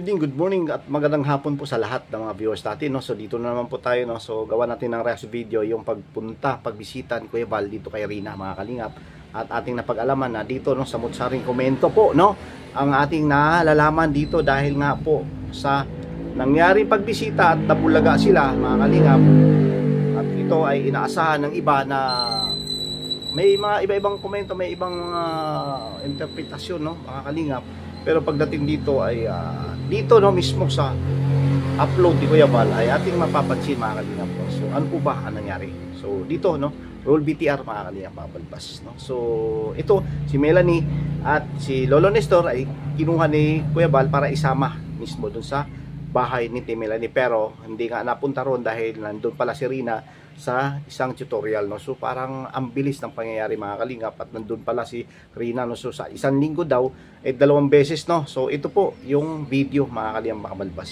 evening, good morning at magandang hapon po sa lahat ng mga viewers natin, no? So dito na naman po tayo, no? So gawa natin ng reaction video yung pagbisita ni Kuya Val dito kay Rina, mga kalingap. At ating napag-alaman na dito, no, sa Mutsaring Komento po, no, ang ating nalalaman dito dahil nga po sa nangyaring pagbisita at nabulaga sila, mga kalingap. At ito ay inaasahan ng iba na may mga iba-ibang komento, may ibang interpretasyon, no, mga kalingap. Pero pagdating dito ay dito, no, mismo sa upload ni Kuya Val ay ating mapapansin, mga kalingap. So ano po ba ang nangyari? So dito, no, roll BTR, mga kalingap, mga balbas, no? So ito si Melanie at si Lolo Nestor ay kinuha ni Kuya Val para isama mismo dun sa bahay ni Melanie, pero hindi nga napunta ron dahil nandun pala si Rina sa isang tutorial, no? So parang ang bilis ng pangyayari, mga kalingap, at nandun pala si Rina, no? So sa isang linggo daw ay 2 beses, no? So ito po yung video, mga kalingap, mga balbas.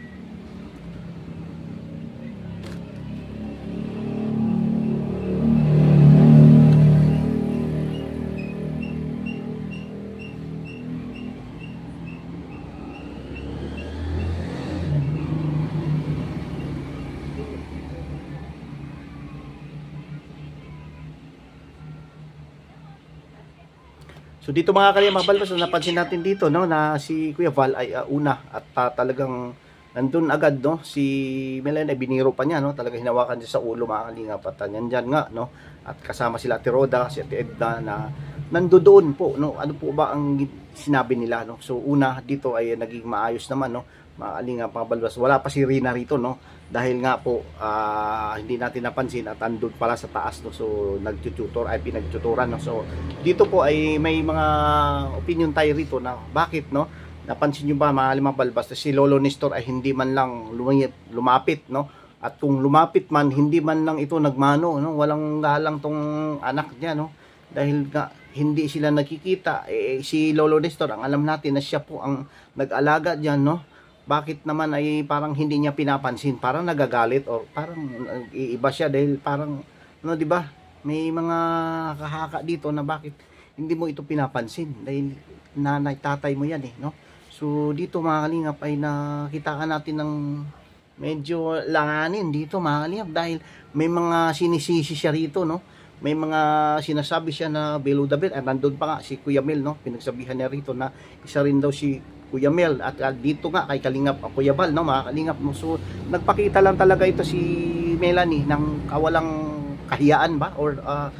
So dito, mga kalingap, mga balbas, napansin natin dito, no, na si Kuya Val ay una at talagang nandun agad, no, si Melanie, biniro pa niya, no, talagang hinawakan niya sa ulo, mga kalingap, at nandyan nga, no, at kasama sila Ate Roda, si Ate Edna na nandoon po, no. Ano po ba ang sinabi nila, no? So una dito ay naging maayos naman, no, mga kalingap, mga balbas. Wala pa si Rina rito, no, dahil nga po hindi natin napansin at andun pala sa taas, no. So nagtututor ay pinagtuturan, no. So dito po ay may mga opinion tayo rito na bakit, no, napansin nyo ba, mga kalingap, balbas, si Lolo Nestor ay hindi man lang lumapit, no, at kung lumapit man, hindi man lang ito nagmano, no, walang galang tong anak niya, no, dahil nga hindi sila nakikita. Si Lolo Nestor, ang alam natin na siya po ang nag-alaga diyan, no. Bakit naman ay parang hindi niya pinapansin? Parang nagagalit or parang iiba siya dahil parang, ano, di ba? May mga kahaka dito na bakit hindi mo ito pinapansin? Dahil nanay, tatay mo yan, no? So dito, mga kalingap, ay nakita natin ng medyo langanin dito, mga kalingap, dahil may mga sinisisi siya rito, no? May mga sinasabi siya na below the belt, at nandun pa nga si Kuya Mel, no? Pinagsabihan niya rito na isa rin daw si Kuya Mel, at dito nga kay Kalingap Kuya Val, no, mga kalingap, no? So nagpakita lang talaga ito si Melanie ng kawalang kahiyaan ba, or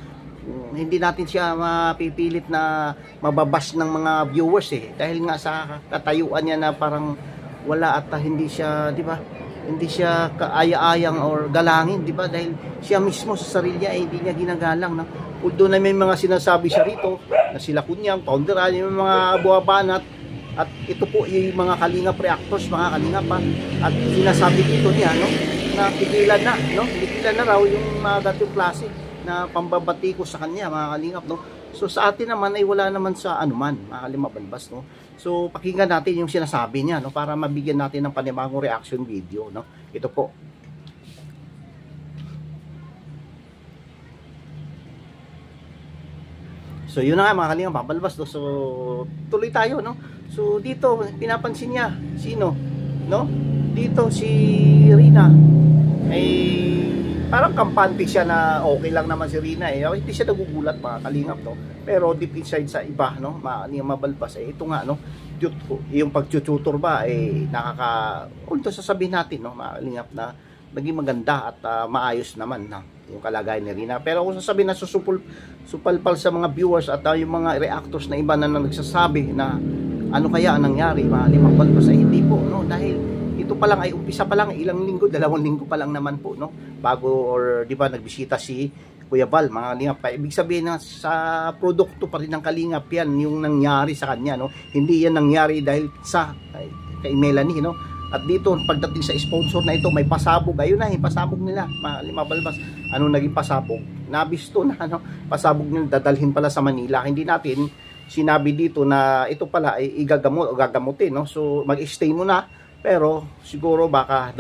hindi natin siya mapipilit na mababas ng mga viewers, dahil nga sa katayuan niya na parang wala at hindi siya, di ba, hindi siya kaaya-ayang or galangin, di ba, dahil siya mismo sa sarili niya hindi niya ginagalang, no? Although na may mga sinasabi siya rito na sila Kunyang, Founder, yung mga buwabanat. At ito po yung mga kalingap reactors, mga kalingap, at sinasabi dito niya, no, na pigilan na, no, pigilan na raw yung mga gatong klase na pambabati ko sa kanya, mga kalingap, no. So sa atin naman ay wala naman sa anuman, mga kalingap, balbas, no. So pakinggan natin yung sinasabi niya, no, para mabigyan natin ng panibagong reaction video, no. Ito po. So yun na nga, mga kalingap, balbas, no. So tuloy tayo, no. So dito pinapansin niya sino, no? Dito si Rina ay parang kampante siya na okay lang naman si Rina, hindi siya nagugulat, mga kalingap, no? Pero deep inside sa iba, no, mabalbas, ito nga, no, yung pagtututor ba ay kung sasabihin natin, no, mga kalingap, na naging maganda at maayos naman na yung kalagayan ni Rina. Pero kung sasabihin na supalpal sa mga viewers at yung mga reactors na iba na nagsasabi na ano kaya ang nangyari, mga limang balbas, ay hindi po, no, dahil ito pa lang ay umpisa pa lang, ilang linggo, 2 linggo pa lang naman po, no, bago, or di ba, nagbisita si Kuya Val, mga kalingap. Ibig sabihin na sa produkto pa rin ng kalingap yan yung nangyari sa kanya, no, hindi yan nangyari dahil sa kay Melanie, no. At dito pagdating sa sponsor na ito, may pasabog, ayun na, pasabog nila, mga limang balbas. Ano naging pasabog? Nabisto na, no, pasabog nila, dadalhin pala sa Manila. Hindi natin sinabi dito na ito pala ay igagamot o gagamutin, no. So mag-stay muna, pero siguro baka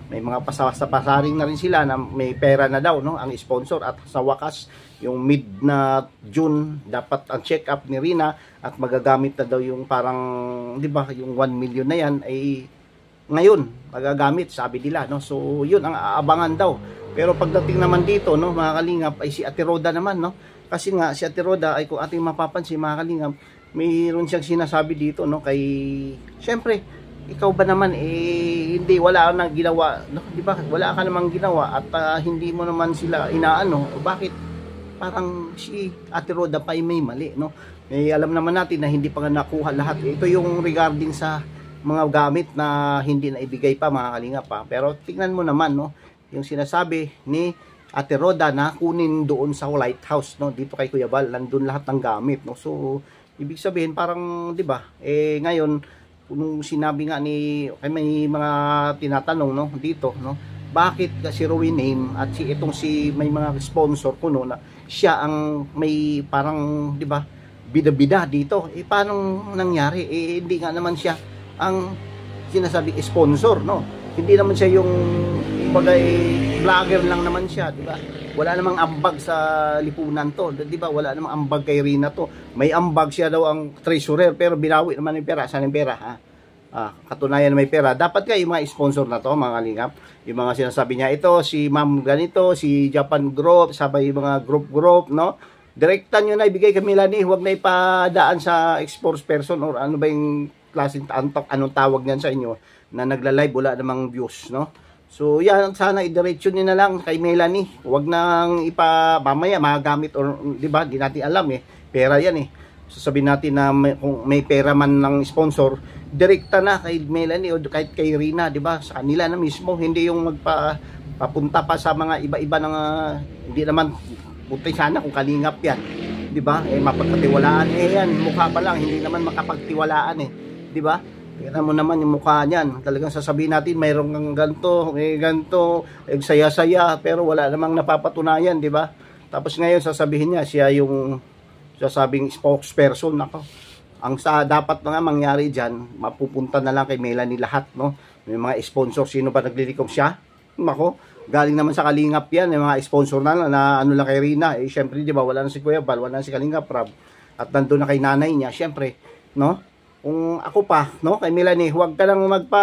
may mga pasaring na rin sila na may pera na daw, no, ang sponsor. At sa wakas, yung mid na June, dapat ang check-up ni Rina at magagamit na daw yung parang, di ba, yung 1 million na yan ay ngayon magagamit, sabi nila, no. So yun ang aabangan daw. Pero pagdating naman dito, no, mga kalingap, ay si Ate Roda naman, no, kasi nga si Ate Roda ay kung ating mapapansin, mga kalingap, mayroon siyang sinasabi dito, no, kay, syempre, ikaw ba naman, hindi, wala ka nang ginawa, no, di ba, wala ka namang ginawa at hindi mo naman sila inaano, bakit parang si Ate Roda pa ay may mali, no. Alam naman natin na hindi pa nga nakuha lahat. Ito yung regarding sa mga gamit na hindi na ibigay pa, mga kalingap, pa. Pero tingnan mo naman, no, yung sinasabi ni Ate Roda na kunin doon sa lighthouse, no, dito kay Kuya Val, nandun lahat ng gamit, no. So ibig sabihin parang, di ba, ngayon kung sinabi nga ni, may mga tinatanong, no, dito, no, bakit si Rowin Name at itong may mga sponsor ko, no, na siya ang may parang, di ba, bida-bida dito, paano nangyari? Hindi nga naman siya ang sinasabi sponsor, no, hindi naman siya yung bagay vlogger lang naman siya, di ba? Wala namang ambag sa lipunan to, di ba? Wala namang ambag kay Rina to. May ambag, siya daw ang treasurer, pero binawi naman yung pera. Saan yung pera, ha? Katunayan na may pera. Dapat kayo yung mga sponsor na to, mga kalingap. Yung mga sinasabi niya, ito, si Ma'am ganito, si Japan Group, sabay yung mga group, no? Direktan nyo na, ibigay kay Melanie, huwag na ipadaan sa sports person or ano ba yung klaseng, anong tawag niyan sa inyo, na nagla-live, wala namang views, no? So yan, sana idiretso niyo na lang kay Melanie. Huwag nang mamaya magamit or, di ba, di natin alam pera yan sasabihin natin na kung may pera man ng sponsor, direkta na kay Melanie o kahit kay Rina, di ba, sa kanila na mismo, hindi yung papunta pa sa mga iba-iba ng hindi naman puti sana kung kalingap yan, di ba, mapagkatiwalaan yan, mukha pa lang, hindi naman makapagtiwalaan di ba. Tingnan mo naman yung mukha niyan. Talagang sasabihin natin mayroong kang ganto, may ganto, saya-saya, pero wala namang napapatunayan, di ba? Tapos ngayon sasabihin niya siya yung sasabing spokesperson. Nako. Ang dapat nga mangyari diyan, mapupunta na lang kay Melanie lahat, no? May mga sponsor, sino ba naglilikom siya? Nako, galing naman sa Kalingap yan, may mga sponsor na ano lang kay Rina. Syempre, di ba, wala na si Kuya Val, wala na si Kalingap Rob. At nandoon na kay nanay niya, syempre, no? Kung ako pa, no, kay Melanie, huwag ka lang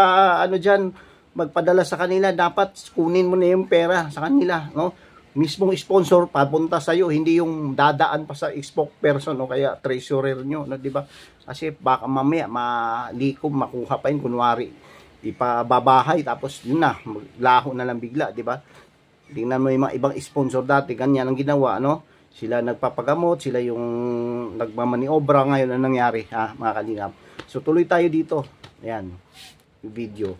magpadala sa kanila, dapat kunin mo na yung pera sa kanila, no? Mismong sponsor papunta sa iyo, hindi yung dadaan pa sa spokesperson o kaya treasurer nyo, no, di ba? Kasi baka mamaya malikom, makuha pa yun, kunwari ipababahay, tapos yun na, laho na lang bigla, di ba? Tingnan mo yung mga ibang sponsor dati, ganyan ang ginawa, no? Sila nagpapagamot, sila yung nagmamaniobra. Ngayon ang nangyari, mga kalingap. So tuloy tayo dito. Ayan, yung video.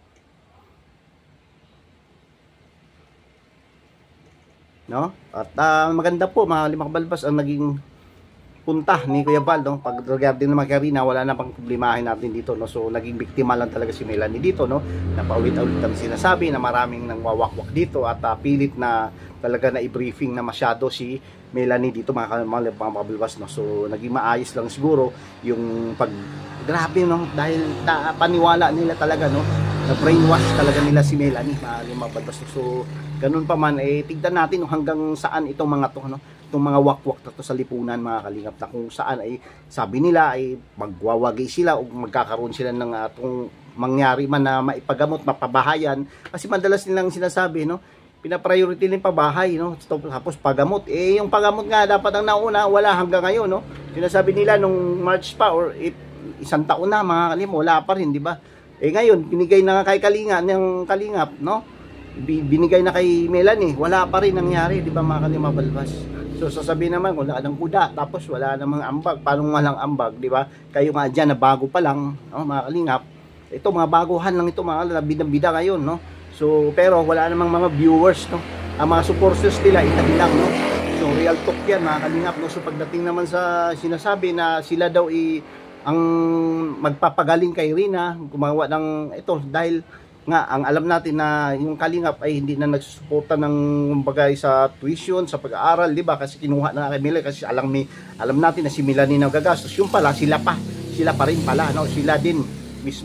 No? At maganda po, mga Kabalbas, ang naging punta ni Kuya Val, no? Pag regarding naman kay Rina, wala na pang problemahin natin dito, no? So naging biktima lang talaga si Melanie dito, no? Napaulit-ulit ang sinasabi na maraming nang wawakwak dito at pilit na talaga na i-briefing na masyado si Melanie dito, mga Kabalbas, no? So naging maayos lang siguro yung grabe, no? Dahil paniwala nila talaga, no? Na brainwash talaga nila si Melanie, mga Kabalbas. So ganun pa man, tignan natin hanggang saan itong mga to, no? Itong mga wakwak na to sa lipunan, mga kalingap, na kung saan ay sabi nila ay magwawagi sila o magkakaroon sila ng kung mangyari man na maipagamot, mapabahayan. Kasi madalas nilang sinasabi, no, pinapriority nila yung pabahay, no, tapos pagamot. Yung pagamot nga dapat ang nauna, wala hanggang ngayon, no. Sinasabi nila nung March pa or isang taon na, mga kalingap, wala pa rin, di ba? Ngayon binigay na kay ng Kalingap, no, binigay na kay Melanie, wala pa rin nangyari, di ba, mga Kabalbas? So sasabihin naman, wala nang kuda, tapos wala namang ambag. Paano walang ambag, di ba? Kayo nga dyan na bago pa lang, no, mga Kalingap. Ito, mga baguhan lang ito, mga bida-bida ngayon, no? So, pero wala namang mga viewers, no? Ang mga supporters nila, itahin lang, no? So, real talk yan, mga Kalingap, no? So, pagdating naman sa sinasabi na sila daw ang magpapagaling kay Rina, gumawa ng ito, dahil nga, ang alam natin na yung Kalingap ay hindi na nagsusuporta ng bagay sa tuition, sa pag-aaral, di ba? Kasi kinuha na kay Melanie, kasi alam natin na si Melanie na gagastos. Yung pala, sila pa rin pala, no? Sila din mismo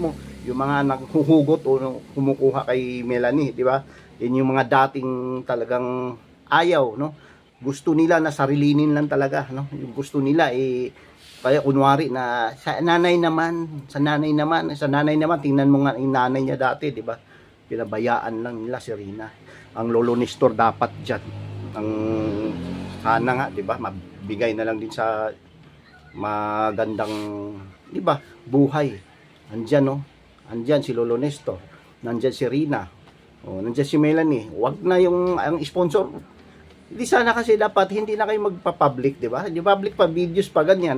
yung mga naghuhugot o kumukuha kay Melanie, di ba? Yan yung mga dating talagang ayaw, no? Gusto nila na sarilinin lang talaga, no? Yung gusto nila kaya kunwari na sa nanay naman, tingnan mo nga yung nanay niya dati, di ba? Pinabayaan lang nila si Rina. Ang Lolo Nestor dapat diyan. Ang sana nga, di ba? Mabigay na lang din sa magandang, di ba? Buhay. Andyan, no? Andyan si Lolo Nestor. Nandyan si Rina. O, nandyan si Melanie. Wag na yung ang sponsor. Hindi sana kasi dapat hindi na kayo magpa-public, di ba? Yung public pa videos pa ganyan.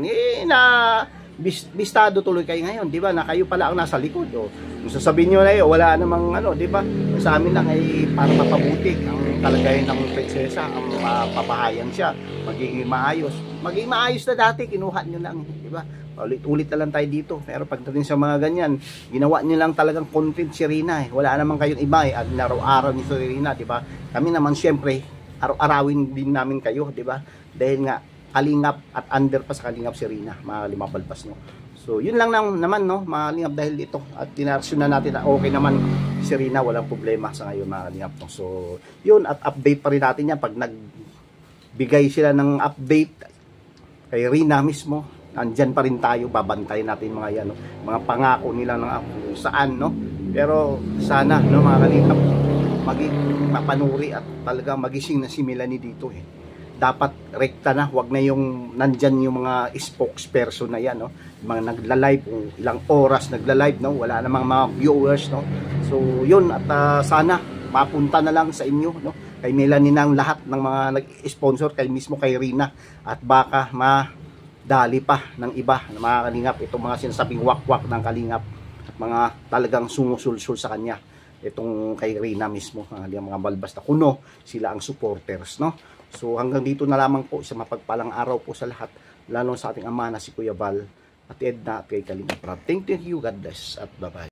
Bistado tuloy kayo ngayon, di ba? Na kayo pala ang nasa likod. O, kung sasabihin nyo na wala namang ano, di ba? Sa amin lang ay para mapabuti ang kalagayan ng prinsesa, ang mapapahayan siya, magiging maayos. Magiging maayos na dati, kinuha nyo lang, di ba? Ulit-ulit na lang tayo dito. Pero pagdating sa mga ganyan, ginawa nyo lang talagang content si Rina. Wala namang kayong iba at araw-araw ni si Rina, di ba? Kami naman syempre, araw-arawin din namin kayo, di ba? Dahil nga kalingap at under pa sa kalingap si Rina, mga limabalbas, no. So, yun lang naman, no, mga kalingap, dahil dito at dinarsyon na natin na okay naman si Rina, walang problema sa ngayon, mga kalingap, no. So, yun, at update pa rin natin yan pag nagbigay sila ng update kay Rina mismo. Andyan pa rin tayo, babantayan natin mga yan, no? Mga pangako nila ng saan, no. Pero sana, no, mga kalingap, maging mapanuri at talagang magising na si Melanie dito, dapat rekta na, wag na yung nandyan yung mga spokesperson na yan, no, mga nagla-live ilang oras nagla-live, no, wala namang mga viewers, no. So yun, at sana mapunta na lang sa inyo, no, kay Melanie ng lahat ng mga nag-sponsor, kay mismo kay Rina, at baka madali pa ng iba na mga kalingap itong mga sinasabing wakwak ng kalingap, mga talagang sumusulsul sa kanya. Itong kay Rina mismo, mga balbas na kuno, sila ang supporters, no. So hanggang dito na lamang po, sa mapagpalang araw po sa lahat, lalo sa ating ama na si Kuya Val at Edna at kay Kalinga Prab. Thank you, God bless at bye bye.